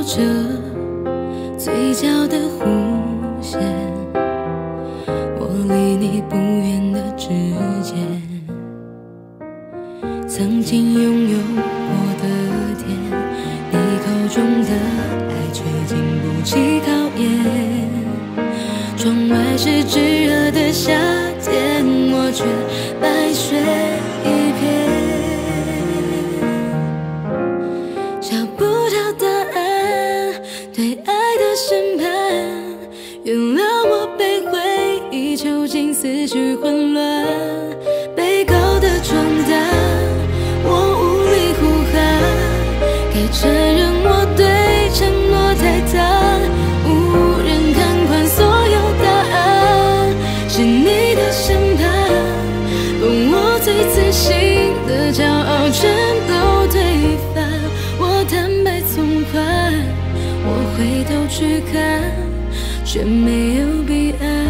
着嘴角的弧线，我离你不远的指尖，曾经拥有过的甜，你口中的爱却经不起考验。窗外是炙热的夏天，我却白雪一片，找不到答案，对爱的审判，原谅我被回忆囚禁，思绪混乱，被告的床单我无力呼喊，该承认我对承诺太淡，无人看宽所有答案，是你的审判，把我最自信的骄傲全都推翻，我坦白从宽，我回头去看，却没有彼岸。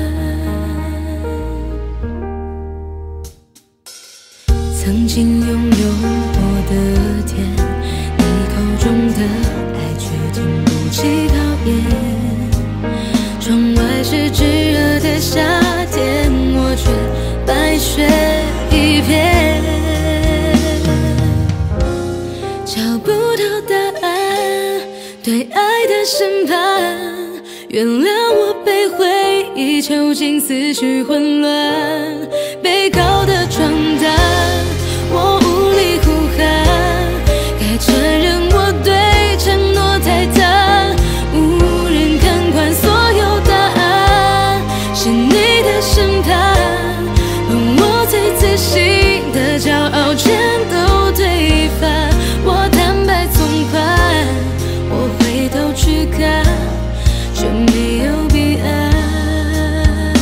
曾经拥有过的甜，你口中的爱却经不起考验。窗外是炙热的夏天，我却白雪一片，找不到答案，对爱的审判，原谅我被回忆囚禁，思绪混乱，被告的床单我无力呼喊，该承认我对承诺太淡，无人看宽所有答案，是你的审判，把我最自信的骄傲全都推翻，我坦白从宽，我回头去看，却没有彼岸，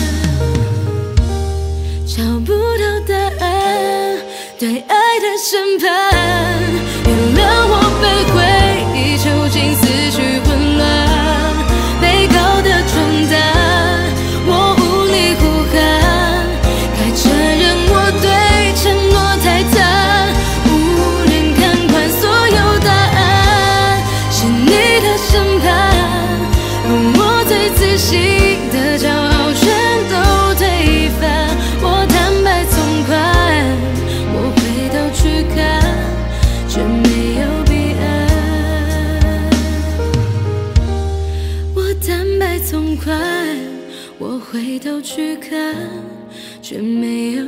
找不到答案，对爱的审判，原谅我被回忆囚禁，思绪混乱，被告的床单我无力呼喊，该承认我对承诺太淡，无人看宽所有答案，是你的审判，把我最自信的骄傲全都推翻，我坦白从宽，我回头去看，却没有彼岸。我坦白从宽，我回头去看，却没有